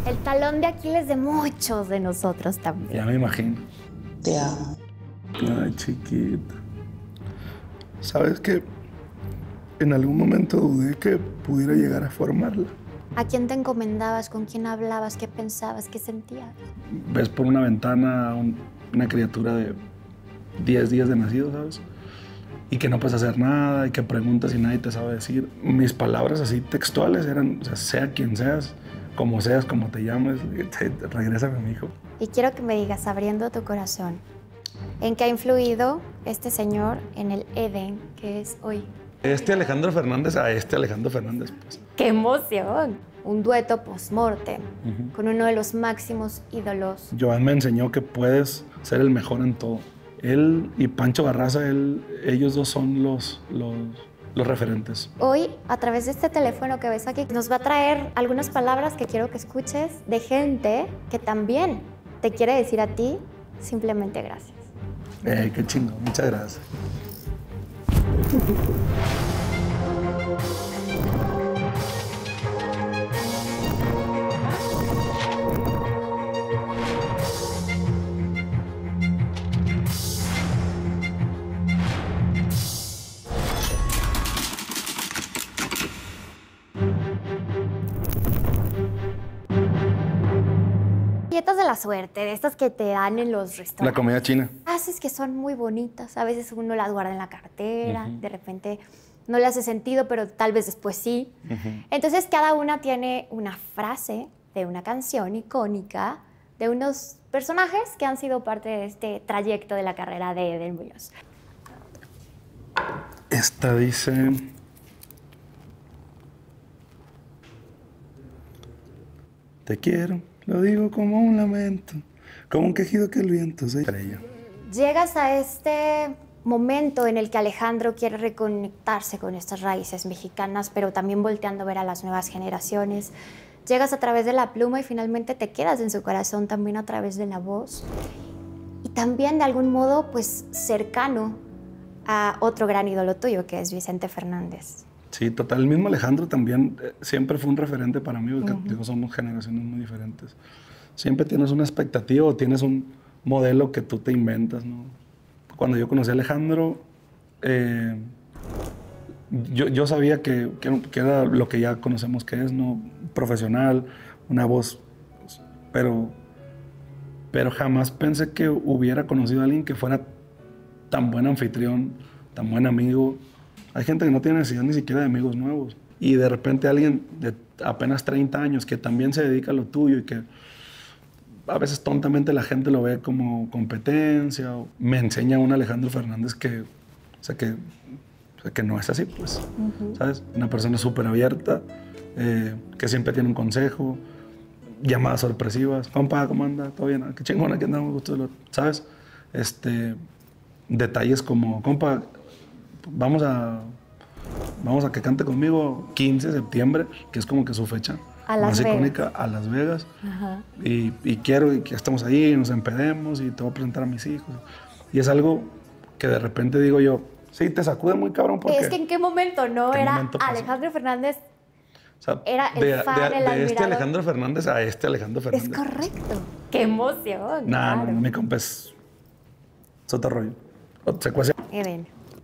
El talón de Aquiles de muchos de nosotros también. Ya me imagino. Te amo. Ay, chiquita. ¿Sabes qué? En algún momento dudé que pudiera llegar a formarla. ¿A quién te encomendabas? ¿Con quién hablabas? ¿Qué pensabas? ¿Qué sentías? Ves por una ventana a una criatura de 10 días de nacido, ¿sabes? Y que no puedes hacer nada y que preguntas y nadie te sabe decir. Mis palabras así textuales eran, o sea quien seas, como te llames, regrésame a mi hijo. Y quiero que me digas, abriendo tu corazón, ¿en qué ha influido este señor en el Edén que es hoy? Este Alejandro Fernández a este Alejandro Fernández, pues. ¡Qué emoción! Un dueto post-mortem con uno de los máximos ídolos. Joan me enseñó que puedes ser el mejor en todo. Él y Pancho Barraza, ellos dos son los referentes. Hoy, a través de este teléfono que ves aquí, nos va a traer algunas palabras que quiero que escuches de gente que también te quiere decir a ti simplemente gracias. Qué chingo, muchas gracias. Galletas de la suerte, de estas que te dan en los restaurantes. La comida china. Haces que son muy bonitas. A veces uno las guarda en la cartera, de repente no le hace sentido, pero tal vez después sí. Entonces cada una tiene una frase de una canción icónica de unos personajes que han sido parte de este trayecto de la carrera de Eden Muñoz. Esta dice... Te quiero, lo digo como un lamento, como un quejido que el viento se estrella. Llegas a este momento en el que Alejandro quiere reconectarse con estas raíces mexicanas, pero también volteando a ver a las nuevas generaciones. Llegas a través de la pluma y finalmente te quedas en su corazón también a través de la voz. Y también de algún modo, pues, cercano a otro gran ídolo tuyo, que es Vicente Fernández. Sí, total. El mismo Alejandro también siempre fue un referente para mí, porque digo, somos generaciones muy diferentes. Siempre tienes una expectativa o tienes un modelo que tú te inventas, ¿no? Cuando yo conocí a Alejandro, yo sabía que era lo que ya conocemos que es, ¿no? Profesional, una voz, pero jamás pensé que hubiera conocido a alguien que fuera tan buen anfitrión, tan buen amigo. Hay gente que no tiene necesidad ni siquiera de amigos nuevos. Y de repente alguien de apenas 30 años que también se dedica a lo tuyo y que a veces tontamente la gente lo ve como competencia. Me enseña un Alejandro Fernández que no es así, pues. ¿Sabes? Una persona súper abierta, que siempre tiene un consejo, llamadas sorpresivas. Compa, ¿cómo anda? ¿Todo bien? Qué chingona, aquí andamos, gusto, ¿sabes? Detalles como, compa, vamos a que cante conmigo 15 de septiembre, que es como que su fecha más icónica, a Las Vegas. Y quiero que estemos ahí, nos empedemos y te voy a presentar a mis hijos. Y es algo que de repente digo yo, sí, te sacude muy cabrón porque... Es que ¿en qué momento no era Alejandro Fernández? O sea, era el fan, el admirador. Este Alejandro Fernández a este Alejandro Fernández. Es correcto. ¡Qué emoción! Nah, claro. no, mi compa es otro rollo. Secuencia. Eden.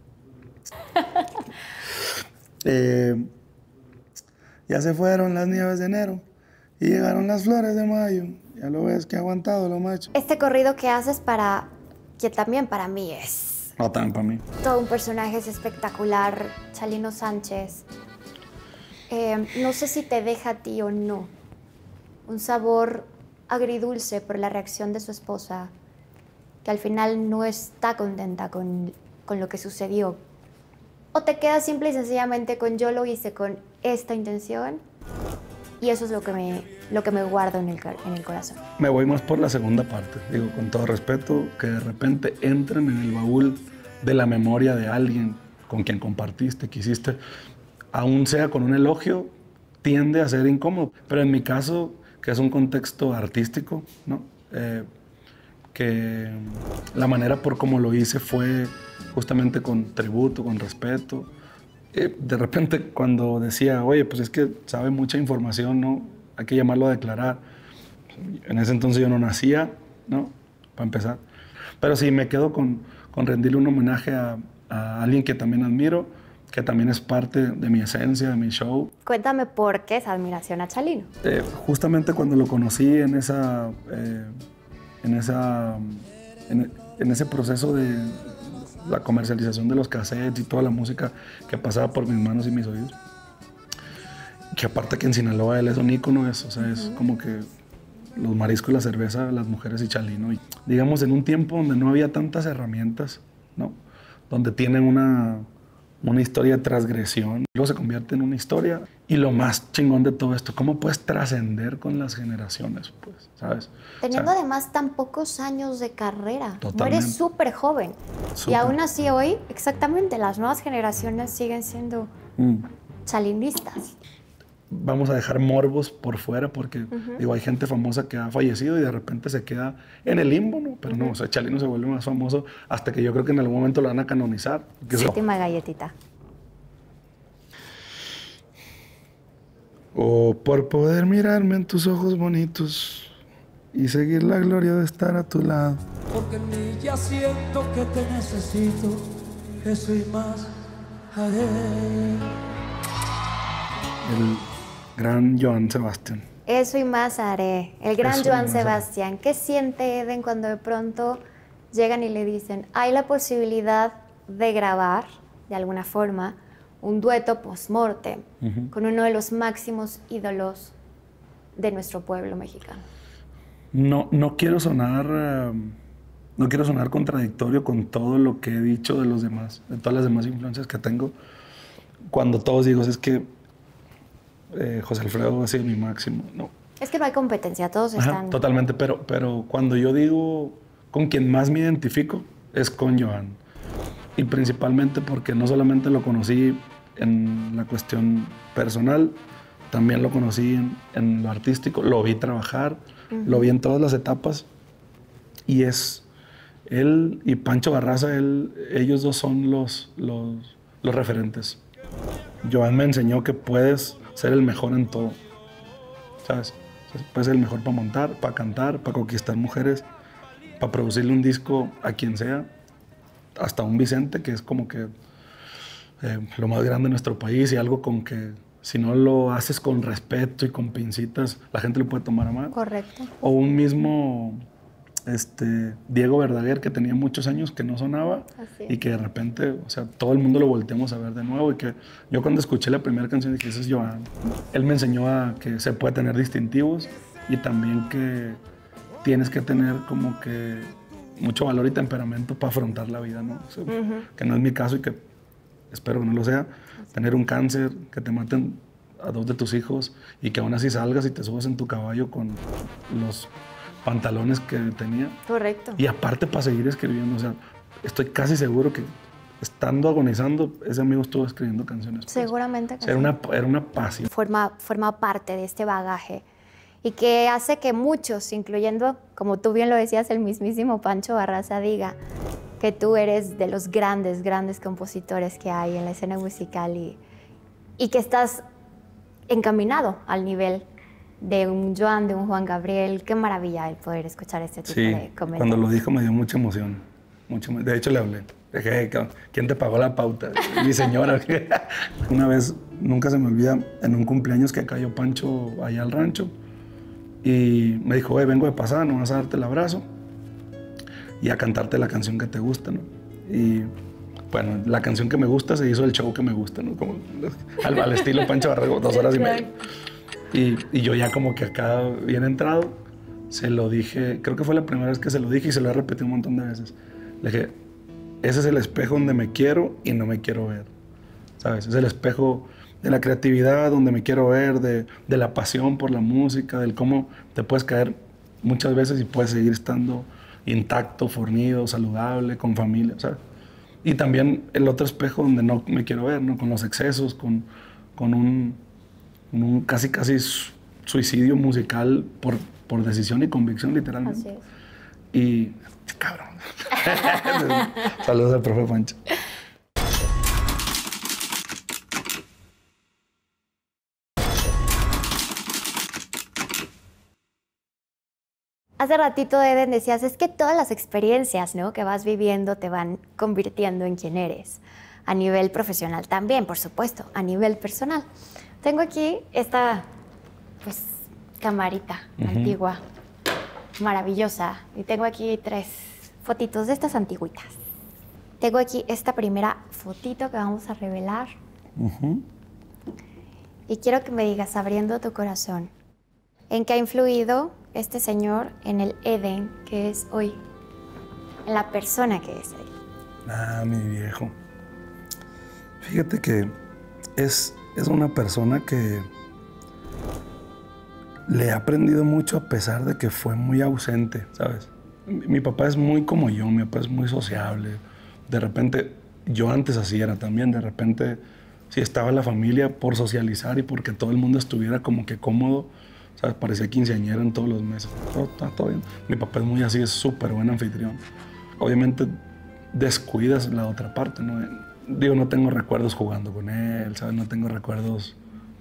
Ya se fueron las nieves de enero y llegaron las flores de mayo. Ya lo ves que ha aguantado lo macho. Este corrido que haces que también para mí es... No, también para mí. Todo un personaje es espectacular. Chalino Sánchez. No sé si te deja a ti o no. Un sabor agridulce por la reacción de su esposa, que al final no está contenta con lo que sucedió. O te quedas simple y sencillamente con yo lo hice con esta intención y eso es lo que me guardo en el corazón. Me voy más por la segunda parte, digo, con todo respeto, que de repente entren en el baúl de la memoria de alguien con quien compartiste, que hiciste, aún sea con un elogio, tiende a ser incómodo. Pero en mi caso, que es un contexto artístico, ¿no? Que la manera por cómo lo hice fue justamente con tributo, con respeto. De repente cuando decía, oye, pues es que sabe mucha información, ¿no? Hay que llamarlo a declarar. En ese entonces yo no nacía, ¿no? Para empezar. Pero sí, me quedo con rendirle un homenaje a alguien que también admiro, que también es parte de mi esencia, de mi show. Cuéntame por qué esa admiración a Chalino. Justamente cuando lo conocí en ese proceso de la comercialización de los cassettes y toda la música que pasaba por mis manos y mis oídos, que aparte que en Sinaloa él es un ícono, es como que los mariscos y la cerveza, las mujeres y Chalino. Y, digamos, en un tiempo donde no había tantas herramientas, ¿no? Donde tienen una historia de transgresión, luego se convierte en una historia. Y lo más chingón de todo esto, ¿cómo puedes trascender con las generaciones, pues, sabes? Teniendo además tan pocos años de carrera. Totalmente. Eres súper joven. Y aún así hoy, exactamente, las nuevas generaciones siguen siendo chalinistas. Vamos a dejar morbos por fuera porque, digo, hay gente famosa que ha fallecido y de repente se queda en el limbo, ¿no? Pero no, o sea, Chalino se vuelve más famoso hasta que yo creo que en algún momento lo van a canonizar. Última galletita. O por poder mirarme en tus ojos bonitos y seguir la gloria de estar a tu lado. Porque en mí ya siento que te necesito, eso y más haré. El gran Joan Sebastián. Eso y más haré. El gran Joan Sebastián. ¿Qué siente Eden cuando de pronto llegan y le dicen, hay la posibilidad de grabar, de alguna forma, un dueto post-mortem con uno de los máximos ídolos de nuestro pueblo mexicano? No quiero sonar contradictorio con todo lo que he dicho de los demás, de todas las demás influencias que tengo. Cuando todos digo, es que José Alfredo ha sido mi máximo. No. Es que no hay competencia, todos están... Totalmente, pero cuando yo digo con quien más me identifico es con Joan. Y principalmente porque no solamente lo conocí en la cuestión personal, también lo conocí en lo artístico, lo vi trabajar, lo vi en todas las etapas. Y es él y Pancho Barraza, ellos dos son los referentes. Joan me enseñó que puedes ser el mejor en todo, ¿sabes? Puedes ser el mejor para montar, para cantar, para conquistar mujeres, para producirle un disco a quien sea, hasta un Vicente, que es como que lo más grande de nuestro país y algo con que si no lo haces con respeto y con pincitas, la gente lo puede tomar a mal. Correcto. O un mismo Diego Verdaguer, que tenía muchos años que no sonaba y que de repente, o sea, todo el mundo lo volteamos a ver de nuevo. Y que yo cuando escuché la primera canción dije, ese es Joan. Él me enseñó a que se puede tener distintivos y también que tienes que tener como que mucho valor y temperamento para afrontar la vida, ¿no? O sea, que no es mi caso y que espero que no lo sea. Tener un cáncer, que te maten a 2 de tus hijos y que aún así salgas y te subas en tu caballo con los pantalones que tenía. Correcto. Y aparte para seguir escribiendo, o sea, estoy casi seguro que estando agonizando, ese amigo estuvo escribiendo canciones. Seguramente que sí. Era una pasión. Forma parte de este bagaje y que hace que muchos, incluyendo, como tú bien lo decías, el mismísimo Pancho Barraza, diga que tú eres de los grandes, grandes compositores que hay en la escena musical y que estás encaminado al nivel de un Joan, de un Juan Gabriel. Qué maravilla el poder escuchar este tipo de comentarios. Cuando lo dijo me dio mucha emoción. De hecho le hablé. Dije, ¿quién te pagó la pauta? Mi señora. Una vez, nunca se me olvida, en un cumpleaños que cayó Pancho allá al rancho y me dijo, vengo de pasada, no vas a darte el abrazo y a cantarte la canción que te gusta, ¿no? Y bueno, la canción que me gusta se hizo el show que me gusta, ¿no? Como al estilo Pancho Barraza, 2 horas y media. Y yo ya como que acá bien entrado, se lo dije, creo que fue la primera vez que se lo dije y se lo he repetido un montón de veces. Le dije, ese es el espejo donde me quiero y no me quiero ver, ¿sabes? Es el espejo de la creatividad donde me quiero ver, de la pasión por la música, del cómo te puedes caer muchas veces y puedes seguir estando intacto, fornido, saludable, con familia, ¿sabes? Y también el otro espejo donde no me quiero ver, ¿no? Con los excesos, con un casi suicidio musical por decisión y convicción, literalmente. Así es. Y, cabrón. Saludos al profe Pancho. Hace ratito, Eden, decías, es que todas las experiencias, ¿no?, que vas viviendo te van convirtiendo en quien eres. A nivel profesional también, por supuesto, a nivel personal. Tengo aquí esta, pues, camarita antigua, maravillosa. Y tengo aquí 3 fotitos de estas antigüitas. Tengo aquí esta primera fotito que vamos a revelar. Y quiero que me digas, abriendo tu corazón, ¿en qué ha influido este señor en el Eden que es hoy? En la persona que es hoy. Ah, mi viejo. Fíjate que es una persona que le he aprendido mucho a pesar de que fue muy ausente, ¿sabes? Mi papá es muy como yo, mi papá es muy sociable. De repente, yo antes así era también, de repente, si estaba la familia por socializar y porque todo el mundo estuviera como que cómodo, ¿sabes? Parecía quinceañera en todos los meses. Todo bien. Mi papá es muy así, es súper buen anfitrión. Obviamente descuidas la otra parte, ¿no? Digo, no tengo recuerdos jugando con él, ¿sabes? No tengo recuerdos...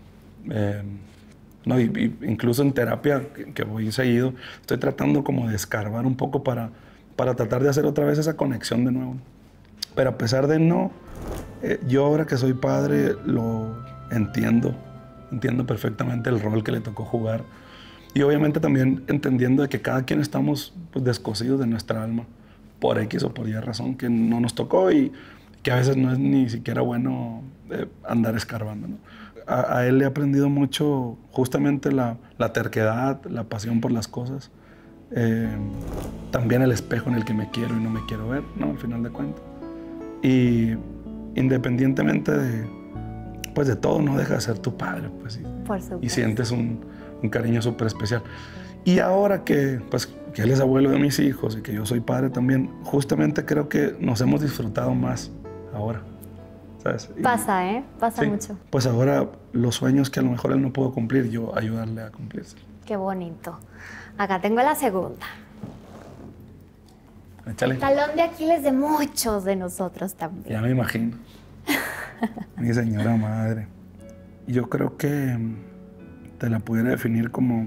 no, incluso en terapia, que voy seguido, estoy tratando como de escarbar un poco para tratar de hacer otra vez esa conexión de nuevo. Pero a pesar de no, yo ahora que soy padre lo entiendo perfectamente el rol que le tocó jugar. Y obviamente también entendiendo de que cada quien estamos pues, descosidos de nuestra alma por X o por Y razón que no nos tocó y que a veces no es ni siquiera bueno andar escarbando, ¿no? A él le he aprendido mucho justamente la terquedad, la pasión por las cosas, también el espejo en el que me quiero y no me quiero ver, ¿no? Al final de cuentas. Y independientemente de todo, no deja de ser tu padre, pues, Por supuesto. Y sientes un cariño súper especial. Y ahora que él es abuelo de mis hijos y que yo soy padre también, justamente creo que nos hemos disfrutado más ahora, ¿sabes? Pasa, Pasa sí, mucho. Pues ahora los sueños que a lo mejor él no pudo cumplir, yo ayudarle a cumplirse. Qué bonito. Acá tengo la segunda. Échale. Talón de Aquiles de muchos de nosotros también. Ya me imagino. Mi señora madre. Yo creo que te la pudiera definir como...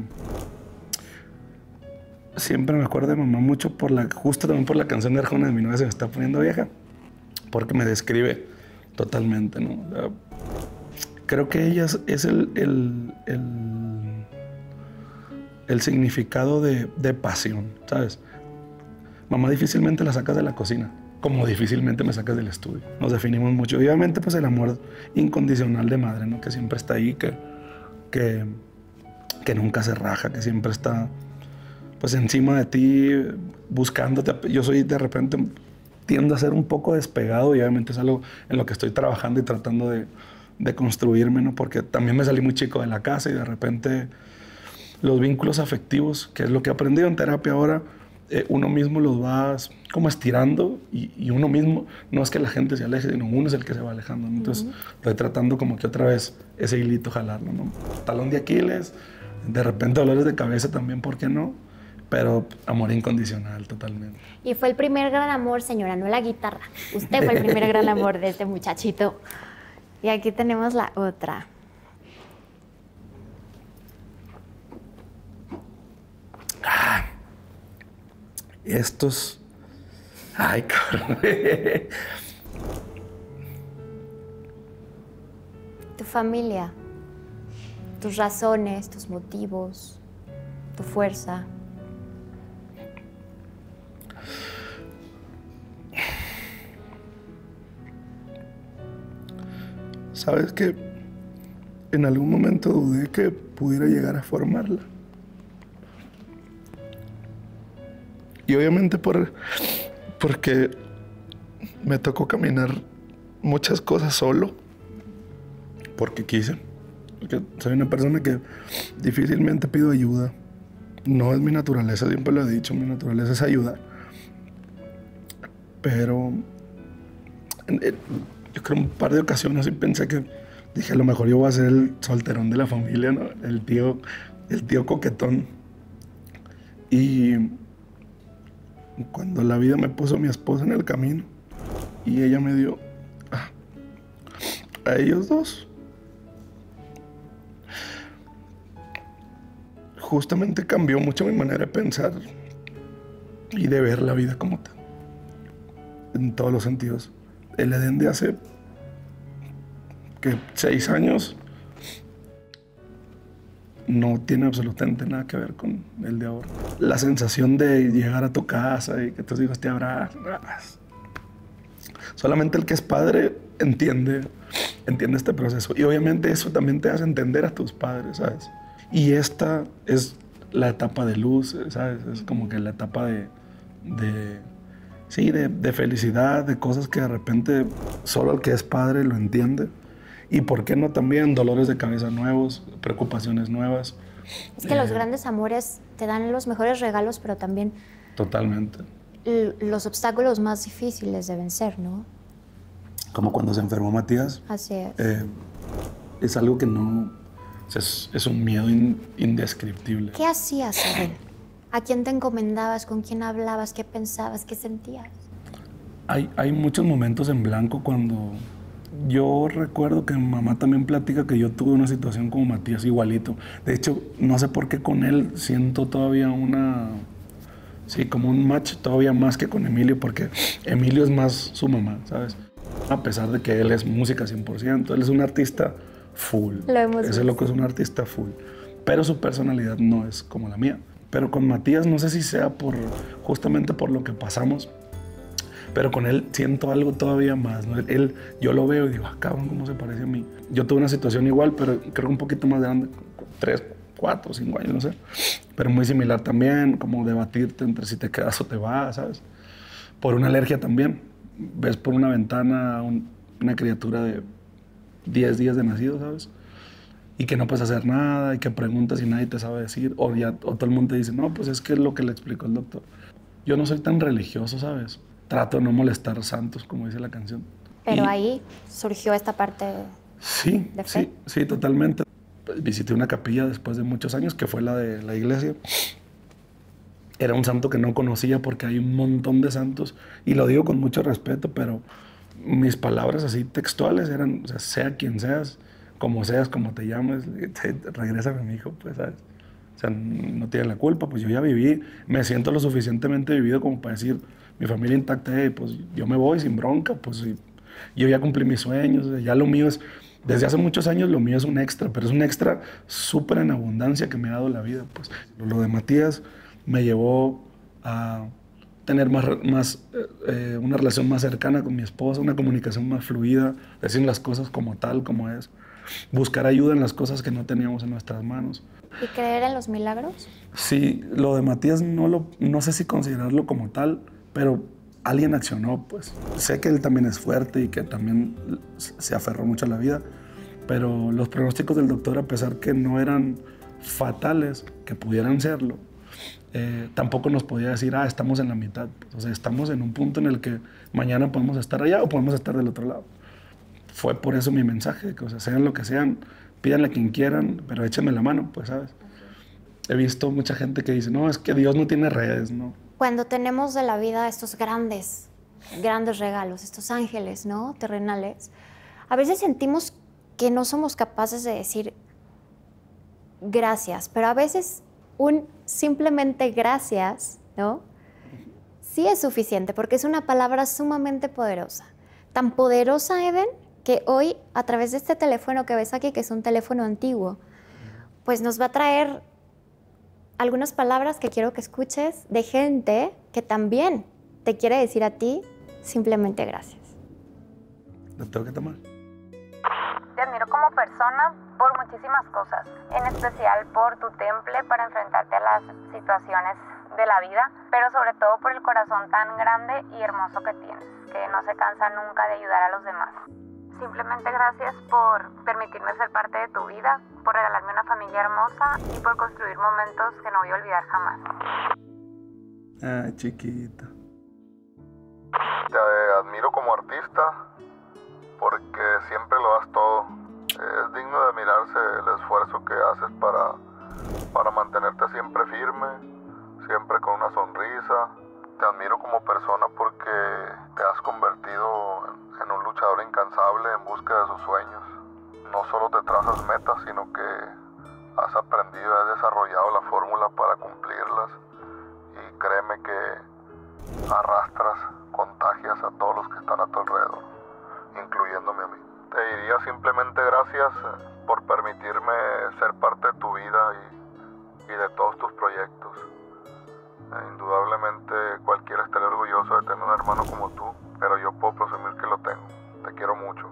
Siempre me acuerdo de mamá mucho justo también por la canción de Arjona de Mi novia se me está poniendo vieja, porque me describe totalmente, ¿no? Creo que ella es el significado de pasión, ¿sabes? Mamá difícilmente la sacas de la cocina, como difícilmente me sacas del estudio. Nos definimos mucho. Y obviamente, pues el amor incondicional de madre, ¿no? Que siempre está ahí, que nunca se raja, que siempre está, pues, encima de ti, buscándote. Yo soy, de repente, tiendo a ser un poco despegado y obviamente es algo en lo que estoy trabajando y tratando de construirme, ¿no? Porque también me salí muy chico de la casa y de repente los vínculos afectivos, que es lo que he aprendido en terapia ahora, uno mismo los va como estirando y uno mismo, no es que la gente se aleje, sino uno es el que se va alejando, ¿no? Entonces estoy tratando como que otra vez ese hilito jalarlo, ¿no? Talón de Aquiles, de repente dolores de cabeza también, ¿por qué no? Pero amor incondicional totalmente. Y fue el primer gran amor, señora, no la guitarra. Usted fue el primer gran amor de este muchachito. Y aquí tenemos la otra. Estos... Ay, cabrón. Tu familia, tus razones, tus motivos, tu fuerza. ¿Sabes qué? En algún momento dudé que pudiera llegar a formarla. Y obviamente porque me tocó caminar muchas cosas solo, porque quise. Porque soy una persona que difícilmente pido ayuda. No es mi naturaleza, siempre lo he dicho, mi naturaleza es ayudar. Pero yo creo un par de ocasiones sí pensé que dije, a lo mejor yo voy a ser el solterón de la familia, ¿no? El tío coquetón. Y cuando la vida me puso a mi esposa en el camino y ella me dio a ellos dos, justamente cambió mucho mi manera de pensar y de ver la vida como tal, en todos los sentidos. El Edén de hace 6 años no tiene absolutamente nada que ver con el de ahora. La sensación de llegar a tu casa y que tus hijos te abrazan. Solamente el que es padre entiende este proceso. Y obviamente eso también te hace entender a tus padres, ¿sabes? Y esta es la etapa de luz, ¿sabes? Es como que la etapa de felicidad, de cosas que de repente solo el que es padre lo entiende. Y por qué no también dolores de cabeza nuevos, preocupaciones nuevas. Es que los grandes amores te dan los mejores regalos, pero también... Totalmente. Los obstáculos más difíciles deben ser, ¿no? Como cuando se enfermó Matías. Así es. Es algo que no... Es un miedo indescriptible. ¿Qué hacías, Edén? ¿A quién te encomendabas? ¿Con quién hablabas? ¿Qué pensabas? ¿Qué sentías? Hay muchos momentos en blanco cuando... Yo recuerdo que mi mamá también platica que yo tuve una situación como Matías igualito. De hecho, no sé por qué con él siento todavía como un match todavía más que con Emilio, porque Emilio es más su mamá, ¿sabes? A pesar de que él es música 100%, él es un artista full. Lo hemos visto. Ese loco es un artista full. Pero su personalidad no es como la mía. Pero con Matías no sé si sea justamente por lo que pasamos, pero con él siento algo todavía más, ¿no? Yo lo veo y digo, cabrón, ¿cómo se parece a mí? Yo tuve una situación igual, pero creo un poquito más grande, 3, 4, 5 años, no sé. Pero muy similar también, como debatirte entre si te quedas o te vas, ¿sabes? Por una alergia también. Ves por una ventana una criatura de 10 días de nacido, ¿sabes? Y que no puedes hacer nada, y que preguntas y nadie te sabe decir, o todo el mundo te dice, no, pues es que es lo que le explicó el doctor. Yo no soy tan religioso, ¿sabes? Trato de no molestar santos, como dice la canción. Pero ahí surgió esta parte de fe. Sí, totalmente. Visité una capilla después de muchos años, que fue la de la iglesia. Era un santo que no conocía porque hay un montón de santos, y lo digo con mucho respeto, pero mis palabras así textuales eran, o sea, sea quien seas, como te llames, regrésame a mi hijo, pues, ¿sabes? O sea, no tiene la culpa, pues yo ya viví, me siento lo suficientemente vivido como para decir, mi familia intacta, pues yo me voy sin bronca, pues yo ya cumplí mis sueños, ya lo mío es, desde hace muchos años lo mío es un extra, pero es un extra súper en abundancia que me ha dado la vida, pues. Lo de Matías me llevó a tener una relación más cercana con mi esposa, una comunicación más fluida, decir las cosas como tal, como es, buscar ayuda en las cosas que no teníamos en nuestras manos. ¿Y creer en los milagros? Sí, lo de Matías no sé si considerarlo como tal, pero alguien accionó, pues. Sé que él también es fuerte y que también se aferró mucho a la vida, pero los pronósticos del doctor, a pesar que no eran fatales, que pudieran serlo, tampoco nos podía decir, estamos en la mitad. Pues, o sea, estamos en un punto en el que mañana podemos estar allá o podemos estar del otro lado. Fue por eso mi mensaje, que, o sea, sean lo que sean, pídanle a quien quieran, pero échenme la mano, pues, ¿sabes? He visto mucha gente que dice, no, es que Dios no tiene redes, ¿no? Cuando tenemos de la vida estos grandes regalos, estos ángeles, ¿no? Terrenales, a veces sentimos que no somos capaces de decir gracias, pero a veces simplemente gracias, ¿no? Sí es suficiente, porque es una palabra sumamente poderosa. Tan poderosa, Edén, que hoy, a través de este teléfono que ves aquí, que es un teléfono antiguo, pues nos va a traer algunas palabras que quiero que escuches de gente que también te quiere decir a ti simplemente gracias. ¿Lo tengo que tomar? Te admiro como persona por muchísimas cosas, en especial por tu temple para enfrentarte a las situaciones de la vida, pero sobre todo por el corazón tan grande y hermoso que tienes, que no se cansa nunca de ayudar a los demás. Simplemente gracias por permitirme ser parte de tu vida, por regalarme una familia hermosa y por construir momentos que no voy a olvidar jamás. Ay, chiquita. Te admiro como artista porque siempre lo das todo. Es digno de admirarse el esfuerzo que haces para mantenerte siempre firme, siempre con una sonrisa. Te admiro como persona porque te has convertido en un luchador incansable en busca de sus sueños. No solo te trazas metas, sino que has aprendido y has desarrollado la forma todos tus proyectos. Indudablemente cualquiera estaría orgulloso de tener un hermano como tú, pero yo puedo presumir que lo tengo. Te quiero mucho.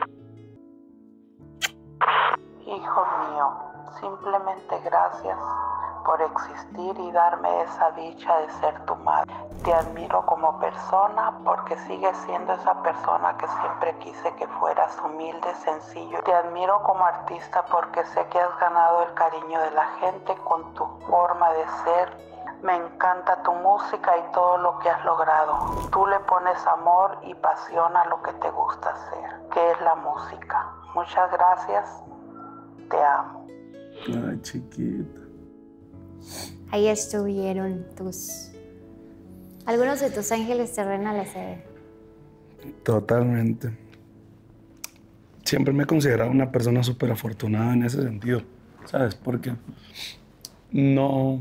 Hijo mío, simplemente gracias por existir y darme esa dicha de ser tu madre. Te admiro como persona porque sigues siendo esa persona que siempre quise que fueras, humilde, sencillo. Te admiro como artista porque sé que has ganado el cariño de la gente con tu forma de ser. Me encanta tu música y todo lo que has logrado. Tú le pones amor y pasión a lo que te gusta hacer, que es la música. Muchas gracias. Te amo. Ay, chiquita. Ahí estuvieron algunos de tus ángeles terrenales, Eden. Totalmente. Siempre me he considerado una persona súper afortunada en ese sentido, ¿sabes? Porque no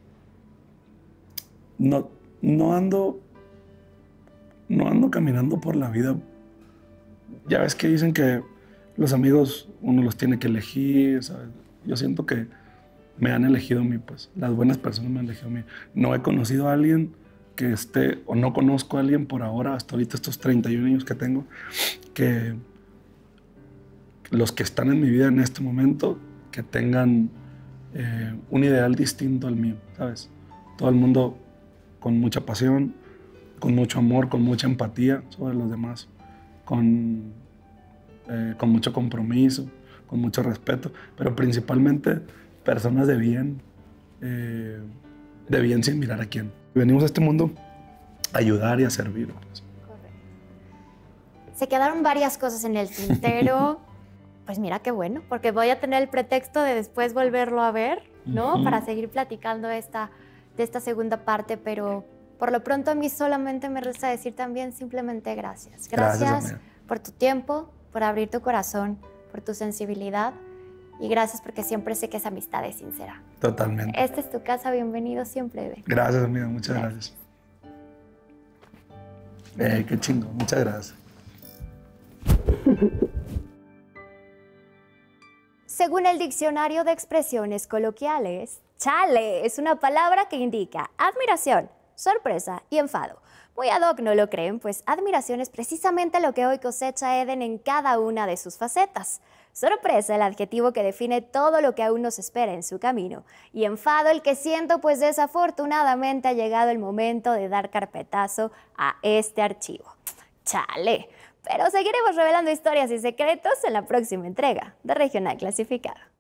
ando caminando por la vida. Ya ves que dicen que los amigos uno los tiene que elegir, ¿sabes? Yo siento que me han elegido a mí, pues. Las buenas personas me han elegido a mí. No he conocido a alguien que esté, o no conozco a alguien por ahora, hasta ahorita estos 31 años que tengo, que los que están en mi vida en este momento, que tengan un ideal distinto al mío, ¿sabes? Todo el mundo con mucha pasión, con mucho amor, con mucha empatía sobre los demás, con mucho compromiso, con mucho respeto, pero principalmente personas de bien sin mirar a quién. Venimos a este mundo a ayudar y a servir. Pues. Correcto. Se quedaron varias cosas en el tintero. Pues mira qué bueno, porque voy a tener el pretexto de después volverlo a ver, ¿no? Para seguir platicando de esta segunda parte, pero por lo pronto a mí solamente me resta decir también simplemente gracias. Gracias por tu tiempo, por abrir tu corazón, por tu sensibilidad y gracias porque siempre sé que esa amistad es sincera. Totalmente. Esta es tu casa, bienvenido siempre, Eden. Gracias, amiga, muchas gracias. Qué chingo, muchas gracias. Según el diccionario de expresiones coloquiales, chale es una palabra que indica admiración, sorpresa y enfado. Muy ad hoc, ¿no lo creen? Pues admiración es precisamente lo que hoy cosecha Eden en cada una de sus facetas. Sorpresa, el adjetivo que define todo lo que aún nos espera en su camino. Y enfado, el que siento, pues desafortunadamente ha llegado el momento de dar carpetazo a este archivo. Chale. Pero seguiremos revelando historias y secretos en la próxima entrega de Regional Clasificado.